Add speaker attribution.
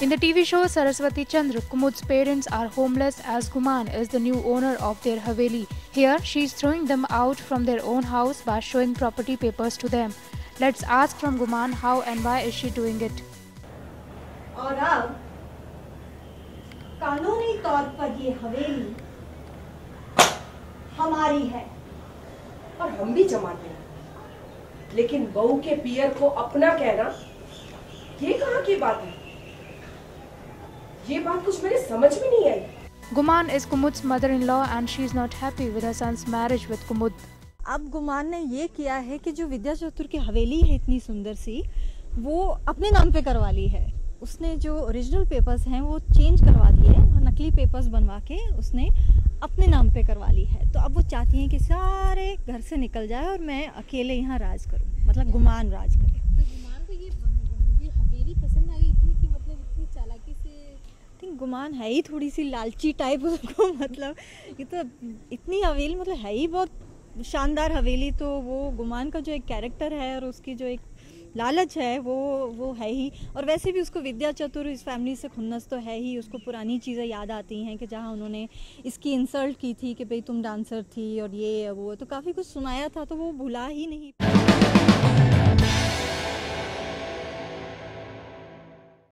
Speaker 1: In the TV show Saraswatichandra, Kumud's parents are homeless as Gumaan is the new owner of their Haveli. Here, she is throwing them out from their own house by showing property papers to them. Let's ask from Gumaan how and why is she doing it.
Speaker 2: और अब कानूनी तौर पर ये हवेली हमारी है
Speaker 3: और हम भी जमाते हैं, लेकिन बहू के पियर को अपना कहना ये कहाँ की बात है? ये बात कुछ मेरे समझ में नहीं आई।
Speaker 1: Gumaan is Kumud's mother-in-law and she is not happy with her son's marriage with Kumud.
Speaker 2: अब गुमान ने ये किया है कि जो विद्या चतुर की हवेली है इतनी सुंदर सी, वो अपने नाम पे करवा ली है। उसने जो ओरिजिनल पेपर्स हैं वो चेंज करवा दिए और नकली पेपर्स बनवा के उसने अपने नाम पे करवा ली है। तो अब वो चाहती हैं कि सारे घर से निकल जाए और मैं अकेले यहाँ राज करूँ, मतलब गुमान राज करे।
Speaker 4: तो गुमान को ये हवेली पसंद आ गई इतनी कि मतलब इतनी चालाकी से।
Speaker 2: आई थिंक गुमान है ही थोड़ी सी लालची टाइप उसको, मतलब ये तो इतनी हवेली मतलब है ही बहुत शानदार हवेली। तो वो गुमान का जो एक कैरेक्टर है और उसकी जो एक लालच है वो है ही। और वैसे भी उसको विद्या चतुर इस फैमिली से खुन्नस तो है ही। उसको पुरानी चीज़ें याद आती हैं कि जहाँ उन्होंने इसकी इंसल्ट की थी कि भाई तुम डांसर थी और ये वो, तो काफ़ी कुछ सुनाया था, तो वो भुला ही नहीं।